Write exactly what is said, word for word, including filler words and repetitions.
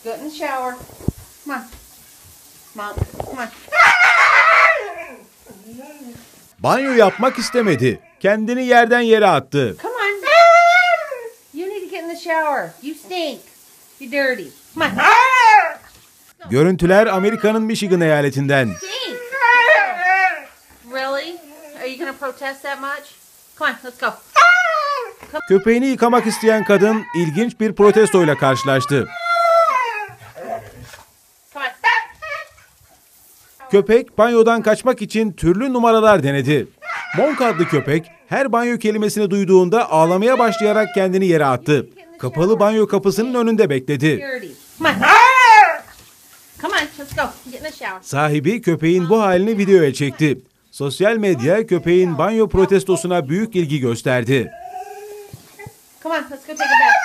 Go in the shower. Come on. Come on. Come on. Banyo yapmak istemedi. Kendini yerden yere attı. Come on. You need to get in the shower. You stink. You dirty. Come on. Görüntüler Amerika'nın Michigan eyaletinden. Stink. Really? Are you gonna protest that much? Come on, let's go. Köpeğini yıkamak isteyen kadın ilginç bir protestoyla karşılaştı. Come on. Köpek banyodan kaçmak için türlü numaralar denedi. Monk adlı köpek her banyo kelimesini duyduğunda ağlamaya başlayarak kendini yere attı. Kapalı banyo kapısının önünde bekledi. Dirty. Come on. Come on, let's go. Get in the shower. Sahibi köpeğin bu halini videoya çekti. Sosyal medya köpeğin banyo protestosuna büyük ilgi gösterdi. Come on, let's go take a bath.